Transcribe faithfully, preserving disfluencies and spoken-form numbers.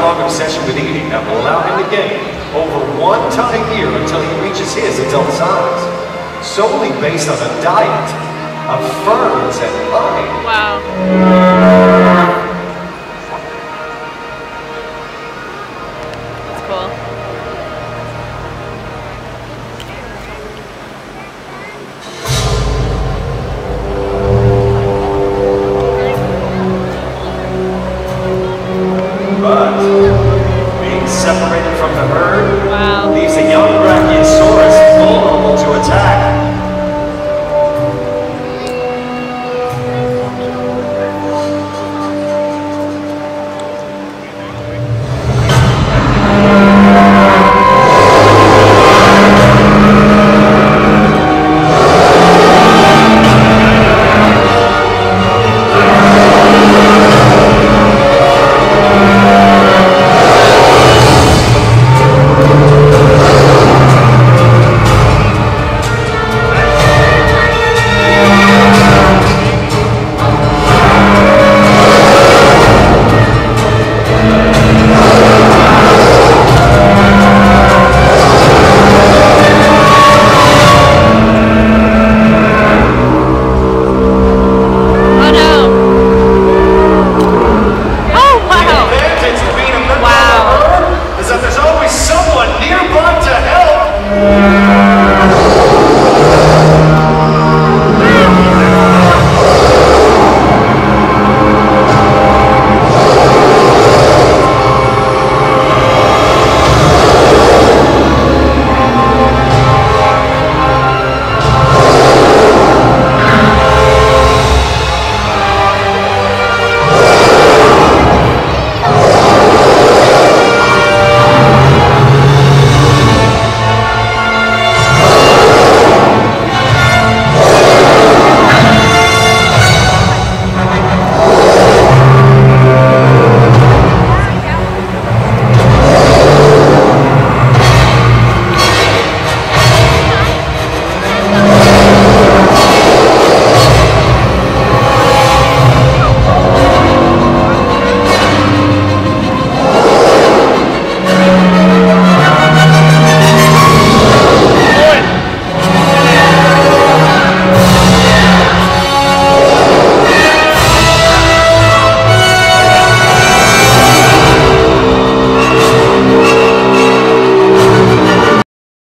lifelong obsession with eating that will allow him to gain over one ton a year until he reaches his adult size, solely based on a diet of ferns and honey. Wow.